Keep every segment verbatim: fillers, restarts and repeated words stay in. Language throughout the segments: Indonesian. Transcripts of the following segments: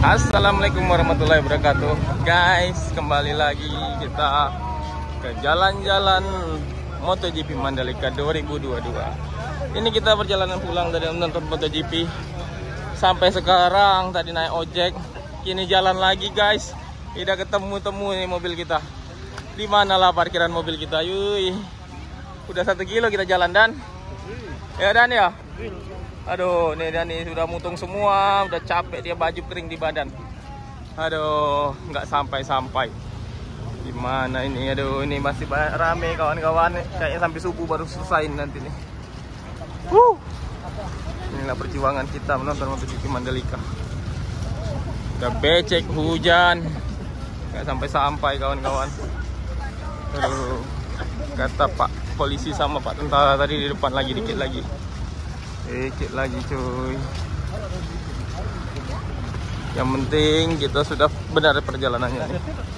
Assalamualaikum warahmatullahi wabarakatuh. Guys, kembali lagi kita ke jalan-jalan MotoGP Mandalika dua ribu dua puluh dua. Ini kita perjalanan pulang dari menonton MotoGP. Sampai sekarang tadi naik ojek, kini jalan lagi guys. Tidak ketemu-temu nih mobil kita. Di mana lah parkiran mobil kita? Yuy. Udah satu kilo kita jalan Dan. Ya Dan ya. Aduh, nih Dani sudah mutung semua, udah capek dia, baju kering di badan. Aduh, nggak sampai-sampai. Gimana ini? Aduh, ini masih rame kawan-kawan. Kayaknya sampai subuh baru selesai nanti nih. Wuh. Inilah perjuangan kita menonton MotoGP Mandalika. Udah becek, hujan, nggak sampai-sampai kawan-kawan. Aduh, kata Pak polisi sama Pak tentara tadi di depan lagi, dikit lagi. Dikit lagi cuy. Yang penting kita sudah benar perjalanannya nih.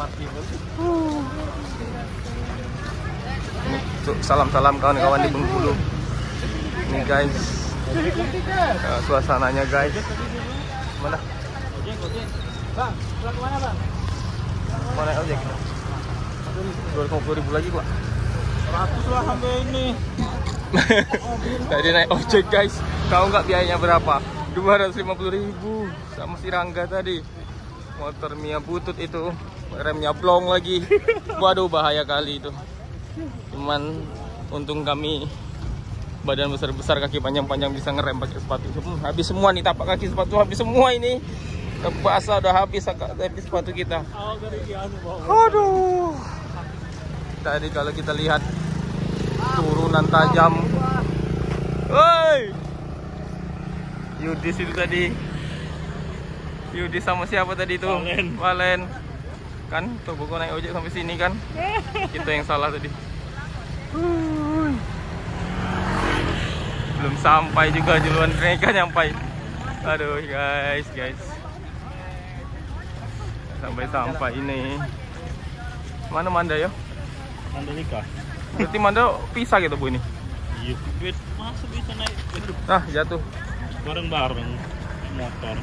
Ini tuh salam-salam kawan-kawan di Bengkulu. Ini guys, nah, suasananya guys. Mana? Bang, pulang kemana bang? Mana ojek? dua ratus lima puluh ribu lagi gua. seratus lah sampai ini. Tadi naik ojek guys, tahu nggak biayanya berapa? dua ratus lima puluh ribu sama si Rangga tadi. Motor Mia butut itu, remnya blong lagi. Waduh, bahaya kali itu. Cuman untung kami badan besar-besar, kaki panjang-panjang, bisa ngerem pakai sepatu. Hmm, habis semua nih tapak kaki sepatu, habis semua ini. Basah udah habis, habis sepatu kita. Aduh. Tadi kalau kita lihat turunan tajam. Woi, Yudis itu tadi. Yudis sama siapa tadi itu? Valen. Valen. Kan tuh buku naik ojek sampai sini kan. Kita yang salah tadi. Hui. Belum sampai juga, duluan mereka nyampai. Aduh guys, guys. Sampai-sampai ini. Mana Manda ya? Mandalika. Berarti Manda pisah gitu Bu ini? Iya, masa bisa naik? Ah, jatuh. Bareng-bareng motor.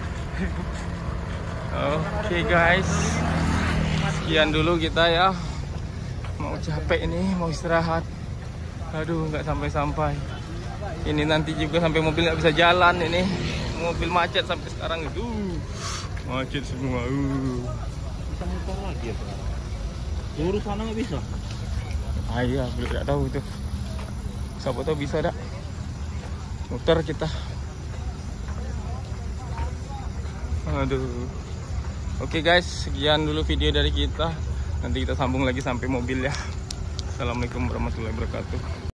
Oke guys, sekian dulu kita ya. Mau capek ini, mau istirahat. Aduh, nggak sampai-sampai. Ini nanti juga sampai mobil nggak bisa jalan ini. Mobil macet sampai sekarang itu. Macet semua. Uh. Bisa muter lagi ya sekarang? Lurus sana nggak bisa? Ah iya, belum tidak tahu itu. Siapa tahu bisa dak. Muter kita. Aduh. Oke guys, sekian dulu video dari kita. Nanti kita sambung lagi sampai mobil ya. Assalamualaikum warahmatullahi wabarakatuh.